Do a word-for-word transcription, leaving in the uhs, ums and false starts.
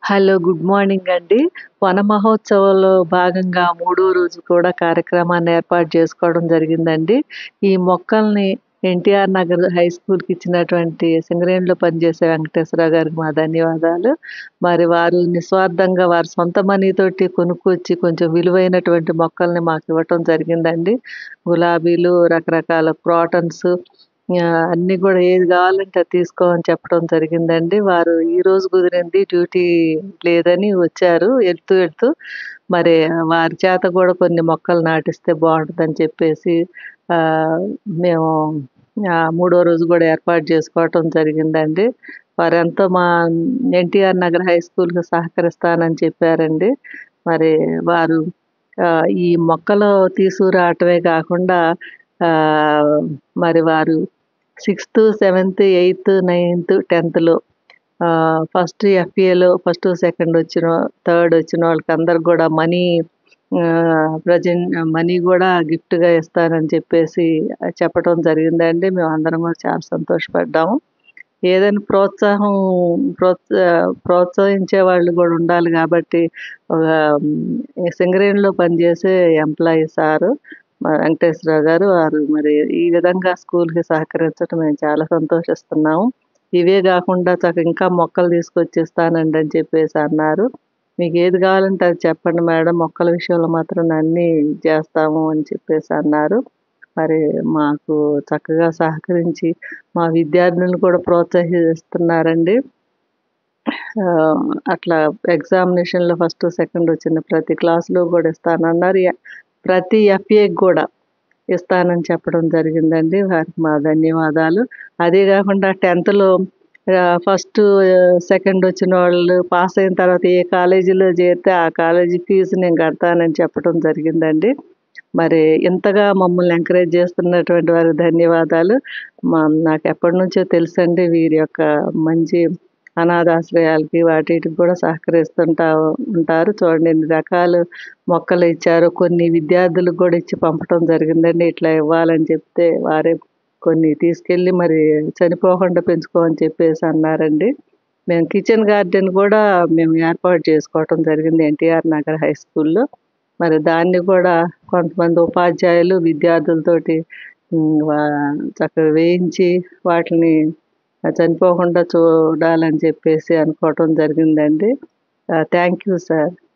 Hello. Good morning అండి. వన మహోత్సవంలో భాగంగా మూడో రోజు కూడా కార్యక్రమాన్ని ఏర్పాటు చేసుకోవడం జరిగిందండి. ఈ మొక్కల్ని ఎన్టీఆర్ నగర్ హై స్కూల్‌కి ఇచ్చినటువంటి సింగరేణిలో పనిచేసే వెంకటేశ్వరరావు గారికి మా ధన్యవాదాలు. మరి వారు నిస్వార్థంగా వారి సొంత మనీతోటి కొనుక్కొచ్చి కొంచెం విలువైనటువంటి మొక్కల్ని మాకివ్వటం జరిగిందండి. గులాబీలు, రకరకాల క్రోటన్స్ ఆహ్, అన్నీ గూడా ఏది గావాలంటే అది తీసుకో అని చెప్పడం జరిగిందండి. వారు ఈరోజు కుదిరింది డ్యూటీ లేదని వచ్చారు ఎళ్తూ, ఎళ్తూ. మరి వారి చేత గూడా కొన్ని మొక్కలు నాటిస్తే బావుంటదని చెప్పేసి ఆహ్, మేము ఆహ్, మూడో రోజు గూడా ఏర్పాటు చేసుకోవటం జరిగిందండి. వారెంతో మా ఎన్టీఆర్ నగర్ హై స్కూల్‌కి సహకరిస్తానని చెప్పారండి. మరి వారు ఆహ్, ఈ మొక్కలు తీసుకురావటమే కాకుండా ఆహ్, మరి వారు సిక్స్త్, సెవెంత్, ఎయిత్, నైన్త్, టెన్త్‌లో ఆహ్, ఫస్ట్ ఎఫ్ఏలో ఫస్ట్, సెకండ్ వచ్చిన థర్డ్ వచ్చిన వాళ్ళకందరికి గూడా మనీ ఆహ్, ప్రెజెంట్ మనీ గూడా గిఫ్ట్‌గా ఇస్తానని చెప్పేసి చెప్పటం జరిగిందండి. మేమందరం గూడా చాలా సంతోషపడ్డాము. ఏదైనా ప్రోత్సాహం ప్రోత్సా ప్రోత్సహించే వాళ్ళు గూడా ఉండాలి గాబట్టి ఆహ్, సింగరేణిలో పనిచేసే ఎంప్లాయీ సారు మా వెంకటేశ్వరరావు గారు వారు మరి ఈ విధంగా స్కూల్‌కి సహకరించడం మేము చాలా సంతోషిస్తున్నాము. ఇవే గాకుండా చక్క ఇంకా మొక్కలు తీసుకొచ్చి ఇస్తానండి అని చెప్పేసి అన్నారు. మీకేది గావాలంటే అది చెప్పండి మేడం. మొక్కల విషయంలో మాత్రం అన్నీ చేస్తాము అని చెప్పేసి అన్నారు. మరి మాకు చక్కగా సహకరించి మా విద్యార్థులను కూడా ప్రోత్సహిస్తున్నారండి. ఆహ్, అట్లా ఎగ్జామినేషన్‌లో ఫస్ట్, సెకండ్ వచ్చిన ప్రతి క్లాస్‌లో గూడా ఇస్తానన్నారు. య ప్రతి ఎఫ్ఏకి గూడా ఇస్తానని చెప్పడం జరిగిందండి. వారికి మా ధన్యవాదాలు. అదే గాకుండా టెన్త్‌లో ఆహ్, ఫస్ట్, సెకండ్ వచ్చిన వాళ్ళు పాస్ అయిన తర్వాత ఏ కాలేజీలో చేరితే ఆ కాలేజీ ఫీజు నేను కడతానని చెప్పడం జరిగిందండి. మరి ఇంతగా మమ్మల్ని ఎంకరేజ్ చేస్తున్నటువంటి వారికి ధన్యవాదాలు. మా నాకెప్పటినుంచో తెలుసండి వీరి యొక్క మంచి అనాథాశ్రయాలకి వాటిటికి కూడా సహకరిస్తుంటా ఉంటారు. చూడండి ఎన్ని రకాలు మొక్కలు ఇచ్చారో. కొన్ని విద్యార్థులకు గూడా ఇచ్చి పంపటం జరిగిందండి. ఇట్లా ఇవ్వాలని చెప్తే వారే కొన్ని తీసుకెళ్ళి మరి చనిపోకుండా పెంచుకోమని చెప్పేసి అన్నారండి. మేము కిచెన్ గార్డెన్ గూడా మేము ఏర్పాటు చేసుకోవటం జరిగింది ఎన్టీఆర్ నగర్ హై స్కూల్‌లో. మరి దాన్ని కూడా కొంతమంది ఉపాధ్యాయులు విద్యార్థులతోటి హ్మ్. వా చక్కగా వేయించి వాటిని చనిపోకుండా చూడాలని చెప్పేసి అనుకోవటం జరిగిందండి. ఆహ్, థ్యాంక్ యూ సార్.